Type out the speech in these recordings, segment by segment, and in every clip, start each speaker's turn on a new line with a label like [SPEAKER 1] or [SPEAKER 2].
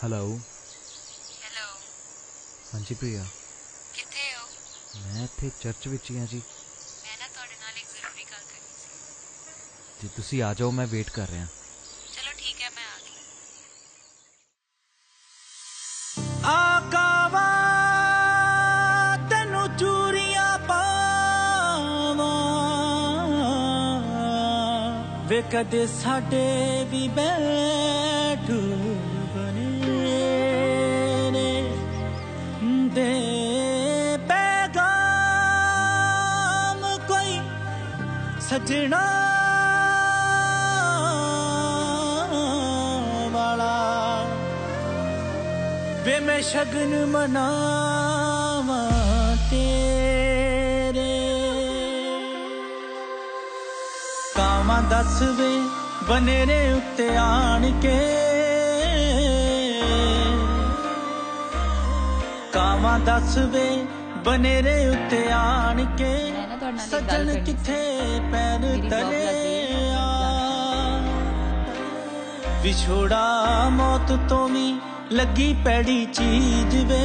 [SPEAKER 1] Hello.
[SPEAKER 2] Hello.
[SPEAKER 1] हाँ जी प्रिया,
[SPEAKER 2] किथे हो?
[SPEAKER 1] मैं इत्थे चर्च विच ही हाँ जी।
[SPEAKER 2] मैं ना तुहाडे नाल एक जरूरी गल करनी सी।
[SPEAKER 1] जी तुसी आ जाओ, मैं वेट कर रहा।
[SPEAKER 2] चलो ठीक है, मैं आ गई।
[SPEAKER 3] आकावा तेनू चूड़ियां पावा वे कदे साडे भी बैठ बने ने दे पैगाम कोई सजना वाला वे मैं शगन मनावा तेरे कावां दस वे बनेरे उत्ते आन के कावां दस वे बनेरे उत्ते आन के सजन किथे पैर तले विछोड़ा मौत तो भी लगी पैड़ी चीज वे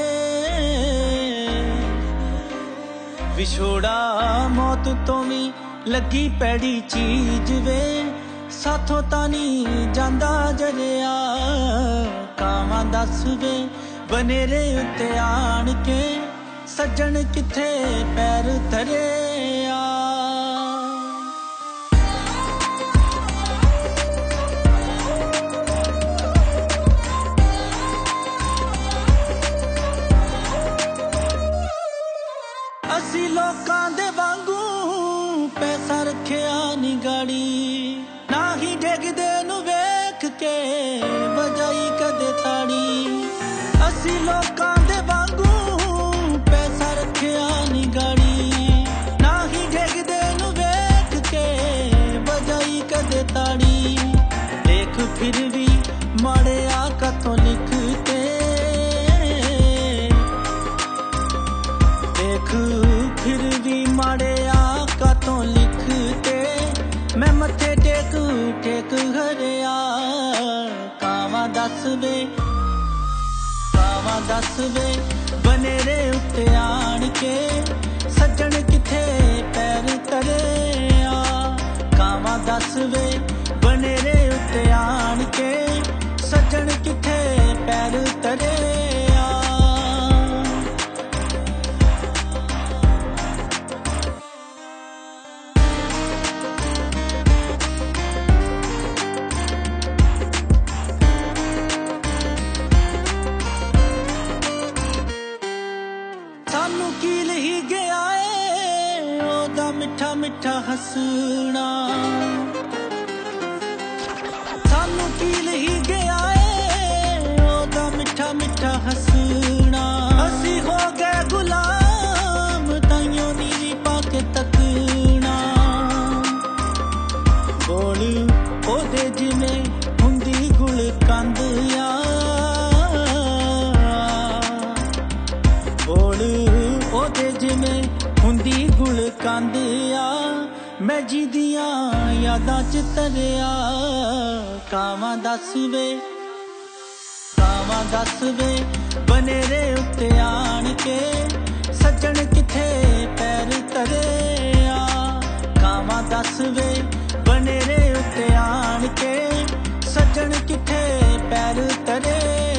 [SPEAKER 3] विछोड़ा मौत तो भी लगी पैड़ी चीज वे साथों तानी जांदा जरिया कावां दस वे बनेरे उत्ते आन के सज्जन किथे पैर धरे असी लोकां दे वांगू पैसा रखिया नी गाड़ी ना ही डेगदे नू वेख के बजाई कदे ताड़ी असी लोकां दे वांगू पैसा रखिया नी गाड़ी ना ही डेगदे नू वेख के बजाई कदे ताड़ी देख फिर भी माड़े आका तो लिखते देख फिर भी माड़े आका तो लिखते मैं मथे टेक टेक हरिया कावां दस वे बनेरे उत्ते आन के सज्जन किथे पैर तरे कावां दस वे बनेरे उत्ते आन के सज्जन किथे पैर तरे सानू कील ही गया है ओदा मिठा मिठा हसना सानू कील ही गया है ओदा मिठा मिठा हसना असी हो गए गुलाम ताइयों नीवी पाके तकना बोल ओदे जिने हुंदी गुल कंद ओदे जिमें हुंदी गुल कंद मैं जीदियां यादां च तरिया कावां दस वे बनेरे उत्ते आन के सज्जन किथे पैर तरे कावां दस वे बनेरे उत्ते आन के सज्जन किथे पैर तरे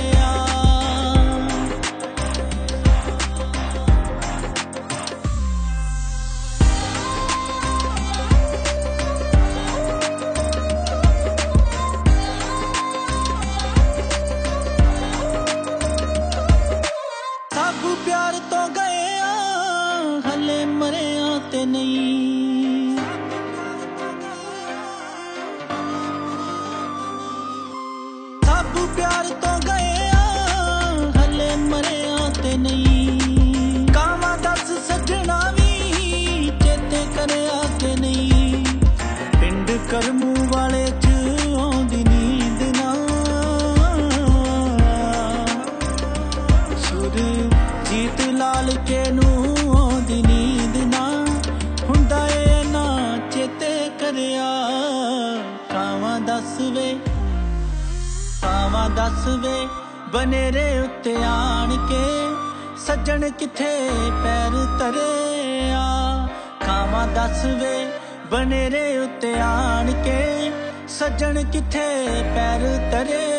[SPEAKER 3] प्यार तो गए हले मरे ते नहीं सब प्यार तो गए हले मरे ते नहीं कावां दस सजना भी चेते करे के नहीं पिंड करमू वाले च आउंदी नींद ना सुर जीत लाल के नू आउंदी नींद ना हुंदा ए ना चेते करिया कावां दस वे बनेरे उत्ते आण के सज्जन किथे पैर तरे आ खावा दस वे बनेरे उत्ते आण के सज्जन किथे पैर तरे